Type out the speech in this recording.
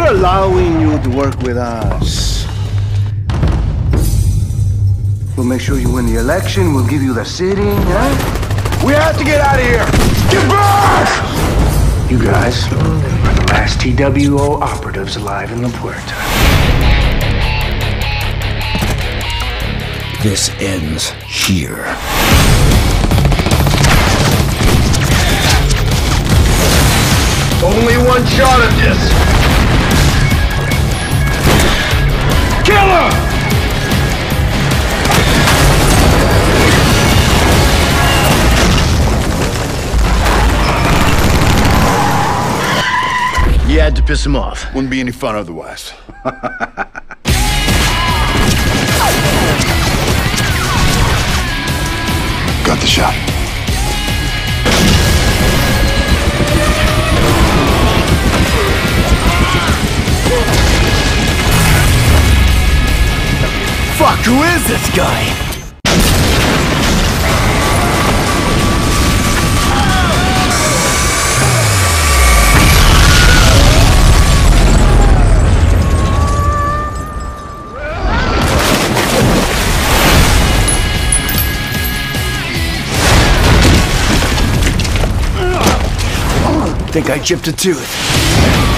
We're allowing you to work with us. We'll make sure you win the election. We'll give you the city, huh? We have to get out of here. Get back! You guys are the last TWO operatives alive in La Puerta. This ends here. Only one shot at this. Kill him! You had to piss him off. Wouldn't be any fun otherwise. Got the shot. Fuck, who is this guy? Think I chipped a tooth.